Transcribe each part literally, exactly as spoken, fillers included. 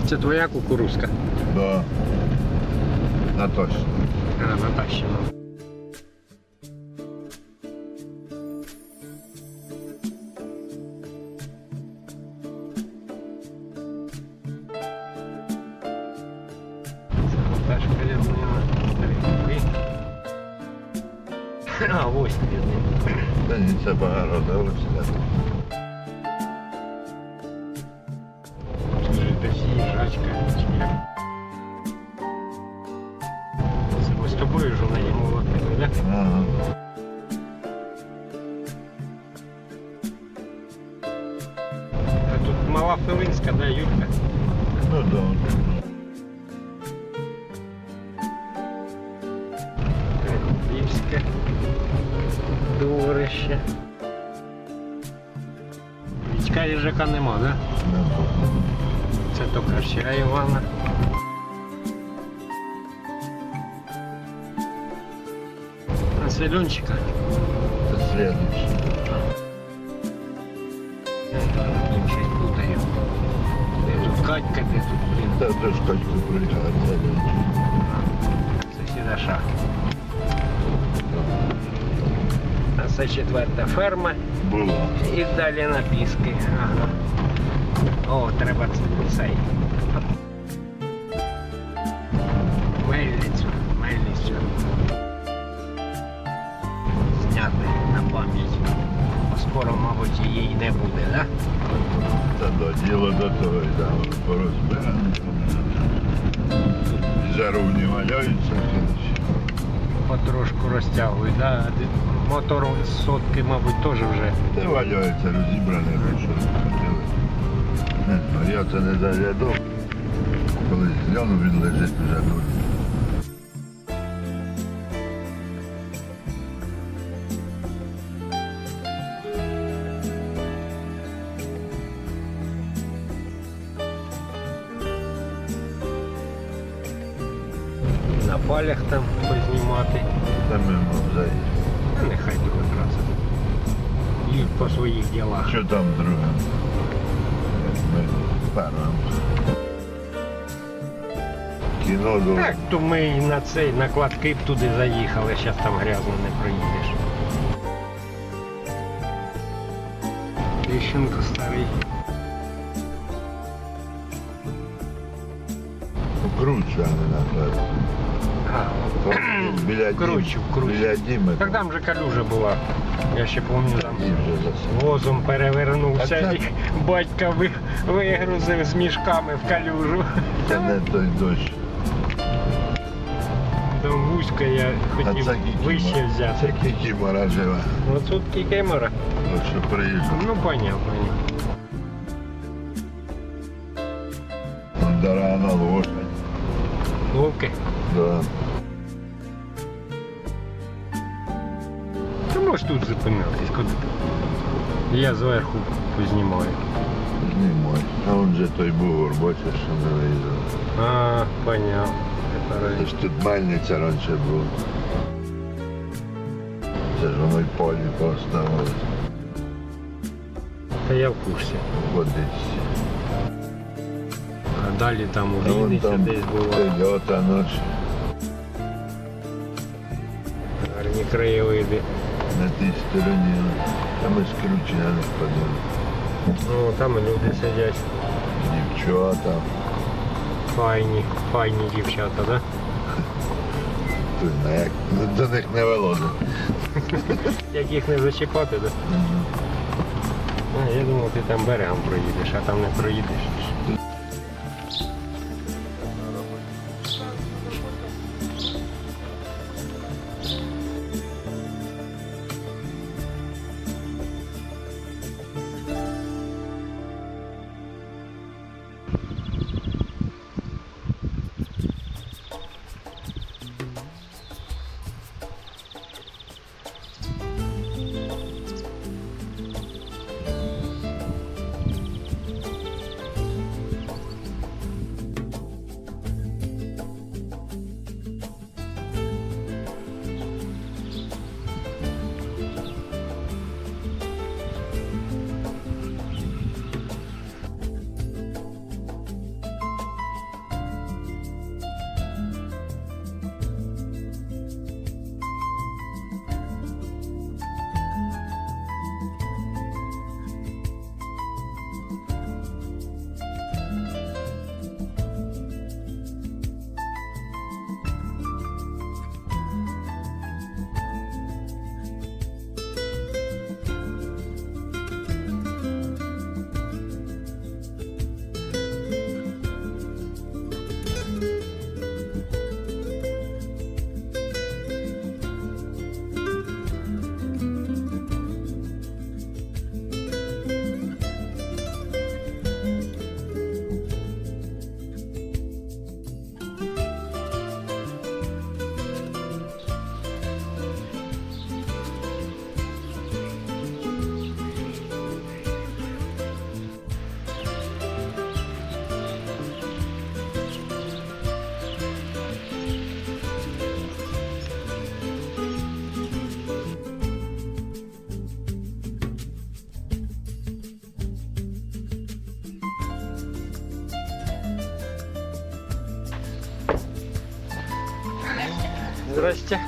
Це твоя кукурузка? Да. Натощно. А, Натащина. Наташка ряднина. А, ось ряднина. Та ні, це погорода, ось це. Ми з тобою ж на ньому лапили, так? Ага. А тут мала Филинська, да, Юлька? Ну да. Львівське дворище. Вічка їжака нема, да? Нема. Це Токарча Івана. А Селюнчика? Це слідуючий. Я щось путаю. Де тут Катька, де тут, блін? Та теж качку приїхала, це слідуючий. Сусіда шах. А це четверта ферма. Було. І далі на Піски. Ага. О, треба цей. Мельницю. Мельницю. Зняти на пам'ять. Скоро, мабуть, її не буде, так? Та до діло до того, да, порозбирано. Жаровні валяються. Потрошку розтягують, да? Мотор сотки, мабуть, теж вже. Та валяються, розібрані, що хотіли. Не знаю, я це не заглядав. Коли згляну, він лежить вже дуже. На палях там познімати. Та ми мовзаї. А нехай другий раз. Їдь по своїх ділах. Що там друге? Ми першим. Кіно до... Так, то ми і на цей накладки б туди заїхали, зараз там грязно не проїдеш. Ліщенко старий. Круче, а не наклад. А, Біля кручу, кручу. Біля Діми. так там же калюжа була. Я ще пам'ятаю, там І вже засипав. возом перевернувся А це- і батька ви- вигрузив з мішками в калюжу. Це не той дощ. До вузька я А хотів це кікімора. вище взяти. Це кікімора живе. Ну тут кікемора. От що приїжджав. Ну понятно. Дорога лошадь. Ловки. Да. Ти можеш тут зупинитись, куди ти? Я зверху познімаю. Знімай. А он же той бугор, бачиш, що не виїжджав. А, понятно. Це ж тут мельниця раніше була. Це ж воно й полі поставили. Та я в курсі. Водиться. А далі там у А вон Вінниці там десь було. Тойота ночі. Гарні краєвиди. На тій стороні. Там і скручення не впадали. Ну там люди сидять. Дівчата. Файні, файні дівчата, да? Тут на як до них не вилазить. Як їх не зачіпати, да? А, я думав, ти там берегом проїдеш, а там не проїдеш. Здрасте.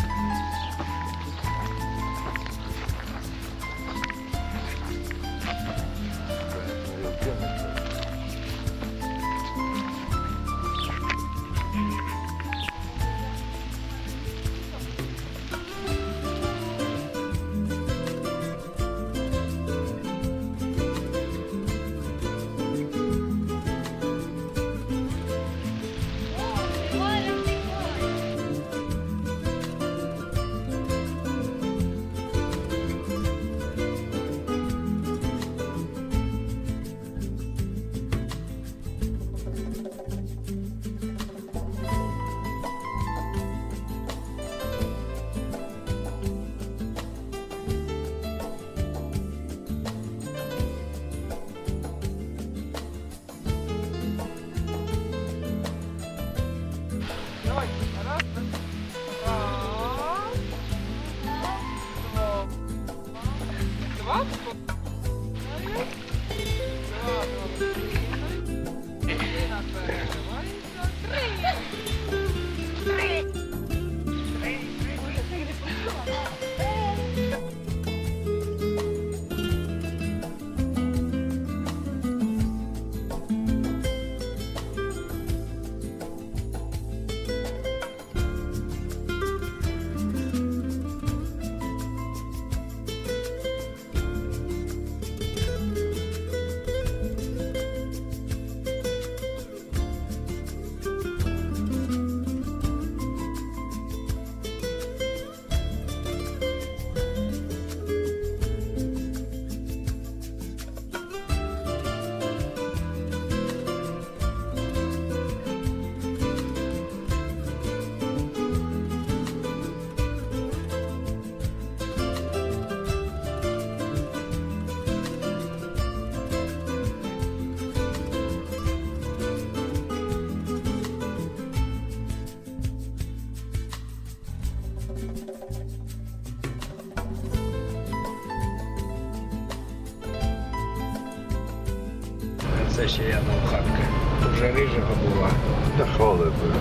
Це ще одна хатка. Вже рижага була. Та холодно.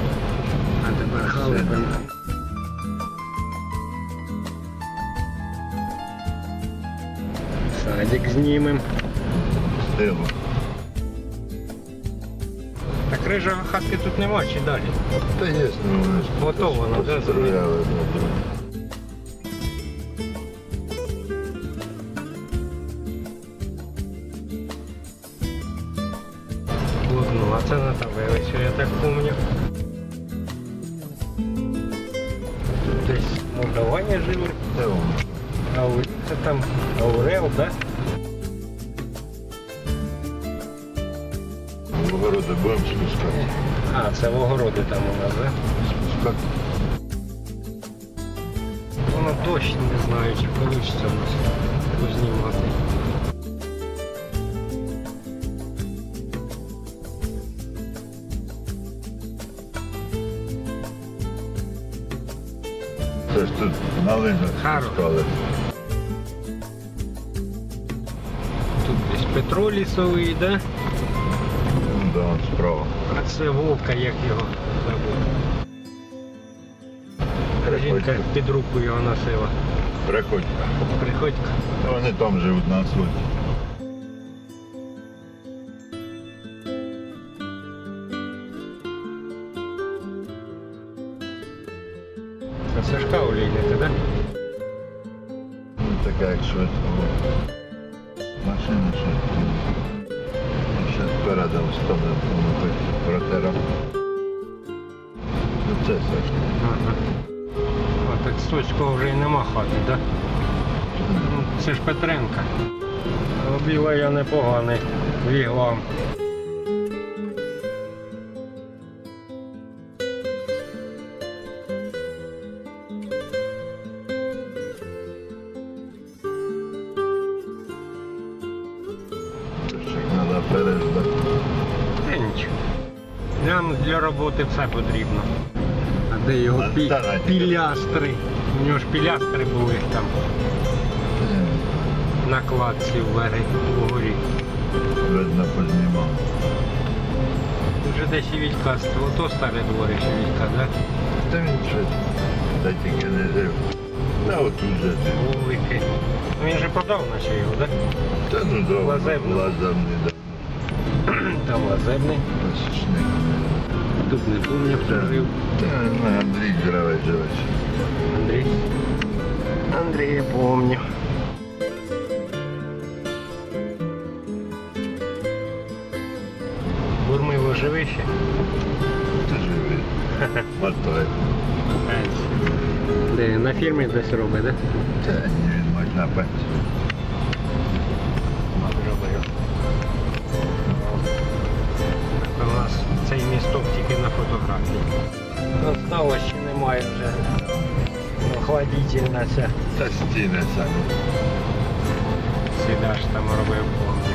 А тепер халипин. Садик знімем. Стило. Так рижага хатки тут нема, чи далі? Та є, ну вони ж Готово, ну, да, построяли. Одну, а це на Тавеличу, я так помню. Тут десь молдавані жили, Де воно? а у це там Аурел, да? В огороди будемо спускати. А, це в огороди там у нас, да? Спускати. Воно дощ, не знаю, чи вийде у нас познімати. Це ж тут на линах Харо. спускали. Тут десь Петро лісовий, да? Ну, да, он справа. А це Вовка, як його забув. Жінка під руку його носила. Приходька. Приходько. Вони там живуть на асфальті. А Сашка улійдете, да? Ну, така як швидко. Машина швидко. Ще передом стане протером. Ну це Сашка. Ага. А так Стоцького вже й нема хати, да? Ну, це ж Петренка. Робила я непоганий віглам. Треба переждати. Та нічого. Нам для роботи все потрібно. А де його А пі... та раді. пілястри? У нього ж пілястри були там на кладці вгорі. вгорі. Видно, познімав. Вже десь і Вітька, ото старе дворище Вітька, да? Та він швидко. Та тільки не жив. Та от тут же жив. Вулики. Ну, він же продав наче його, так? Та ну добре, Лазебний. лазебний, да. Там лазебний. Посічник. Тут не помню, хто жив. Та ну, Андрій Гравець живець. Андрій. Андрій, я помню. Бурмило живе ще? Ти живий. Матой. Де, на фірмі десь робить, так? Та ні, він мать на пенсію. У нас цей місток тільки на фотографії. Осталось ще немає вже. Охладительна ця. Та стіни самі. Сідаш там робив, помню.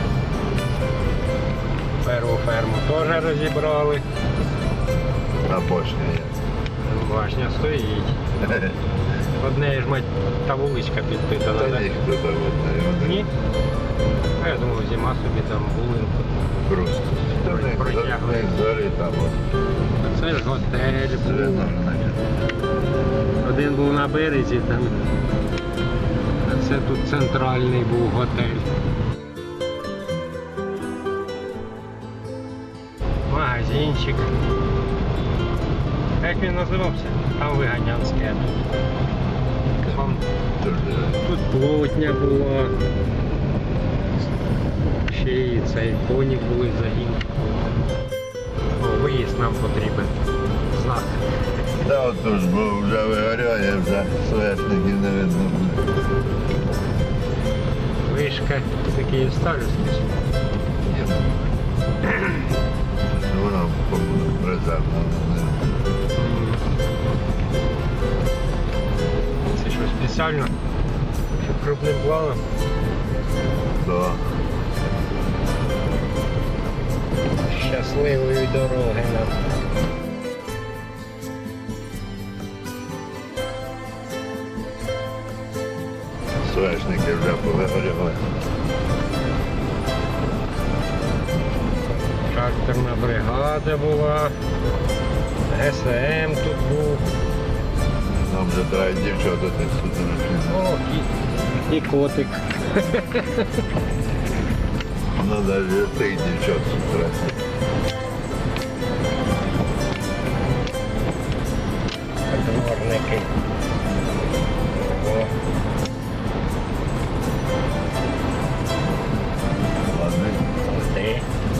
Перву ферму теж розібрали. На башні є. Башня стоїть. Одне ж мать та вуличка підпитана, Та так? ніхто там одне. Ні? А я думав, зима собі там вулинку. Просто. Та в них Протягли. в них зорі там. от. А це ж готель Це був. нормально. Один був на березі там. А це тут центральний був готель. Магазинчик. Як він називався? Там Виганянський, а тут. Там, Дуже. тут плотня була. Ще і цей коні були загін. О, виїзд нам потрібен. Знак. Та отож, бо вже вигоряє, вже соєшників не видно буде. Вишка такі старості. Вона, по-моєму, резервна. Це що спеціально? Щоб крупним планом. Да. Щасливої дороги нам. Соєшники вже повигоряли. Тракторна бригада була. ГСМ тут був. Нам вже треба дівчата десь сюди на О, і, і котик. Ну, навіть тих дівчат сюди. Дворники. О, Ладно. ти.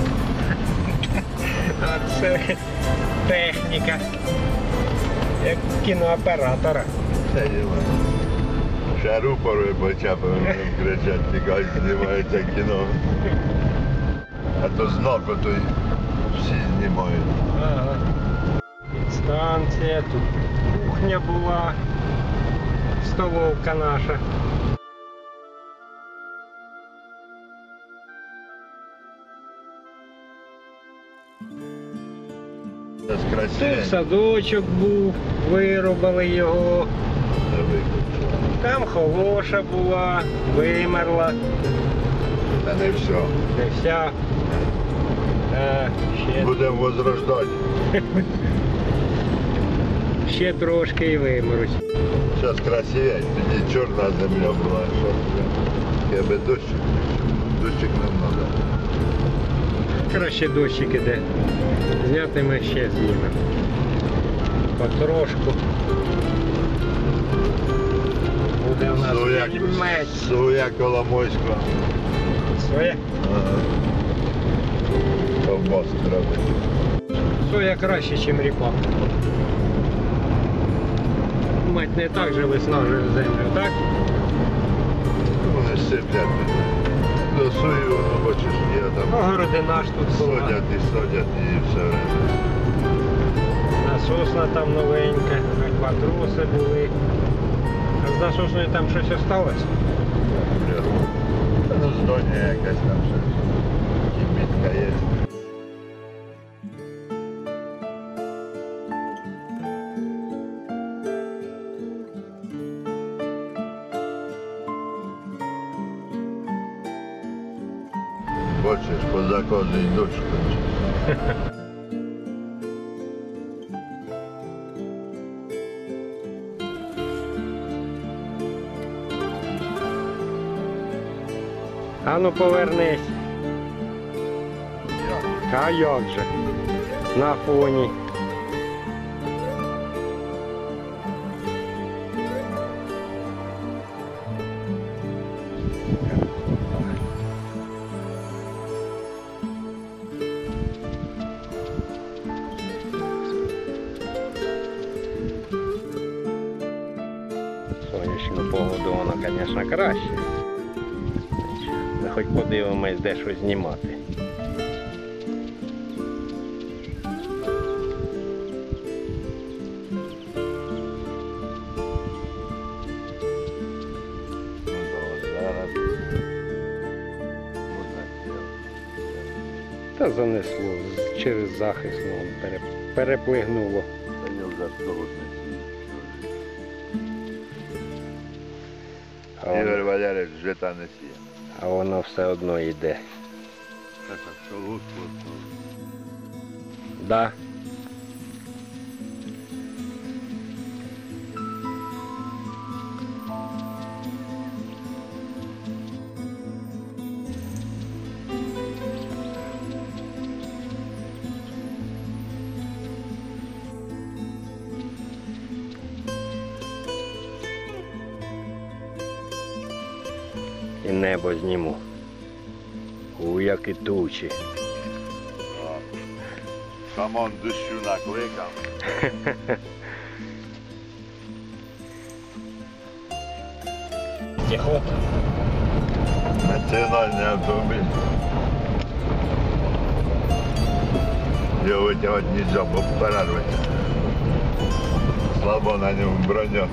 А це техніка. Як кінооператора. Це діла. Ще рупори почапами кричать, тікай, знімається кіно. А то знов, то й всі знімають. Ага. Станція, тут кухня була, столовка наша. Це ж Тут красиво. садочок був, виробили його. Це виключно. Там холоша була, вимерла, Та не все. не вся. А, ще, Будемо возрождати. ще трошки і вимруть. Зараз красивее, тоді чорна земля була. Що це? Якби дощик. Дощик нам треба. Краще дощик іде. Зняти ми ще знімемо. Потрошку. Буде у нас Своя, меч. своя Коломойська. Своє? Ага. Ковбаску робить. Соя краще, ніж ріпак. Мать не так же виснажує землю, так? Вони сиплять. До сою, воно бачиш, є там. Огородина ж тут була. Садять і садять і все время. Насосна там новенька, акватроси були. А з насосною там щось осталось? Ну, здання якась там щось. Кімітка є. Бачиш, по заказу і дощ кончить. А ну повернись. А як же? На фоні. Сонячну погоду воно, звісно, краще. Ми хоч подивимось, де щось знімати. Та занесло з- через захист, ну, пере- переплигнуло. Та я вже того не А воно, Ігор Валерійович жита не сіє. а воно все одно йде. Так, що лучше. Да. І небо зніму. У, які тучі. Шамон дощу накликав. Тихота. Національний автомобіль. Його витягати нельзя, бо перерветься. Слабо на ньому броня.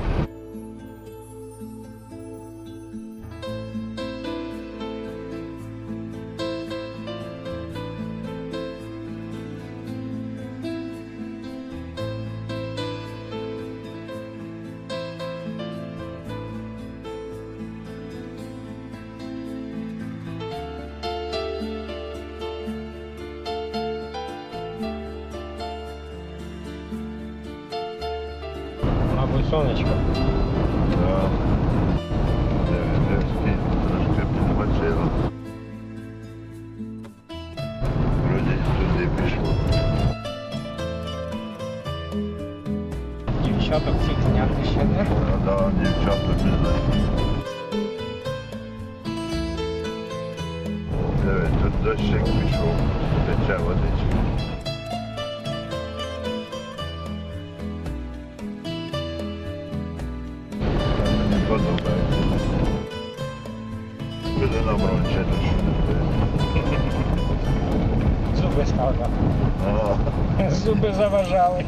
Мабуть, сонечко. Да. Де він де спить, трошки підмочило. Вроді сюди пішло. Дівчаток цих зняти ще не. А да, дівчата біжать. Диви, тут дощик пішов, тече водичка. Мені подобається. Буде нам ронче дощу. Зуби стали. Ага. Зуби заважали.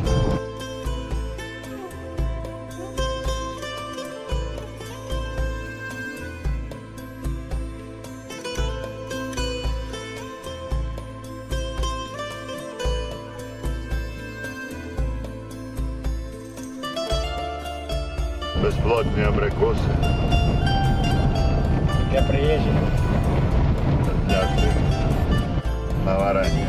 Безплатні абрикоси. Для приїжджих. Для всіх. На варення.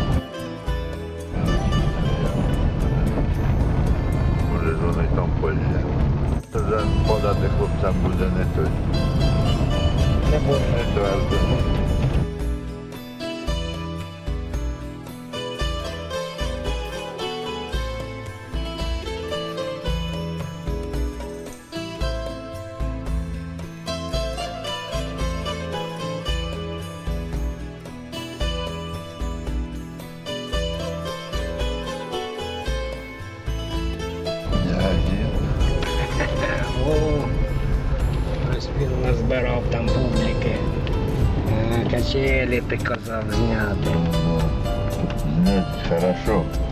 Може вони там полізять. Вже подати хлопцям буде не той. Не буде. Не твердо. О, ось він назбирав там публіки. Е, Качелі ти казав зняти. Нет, хорошо.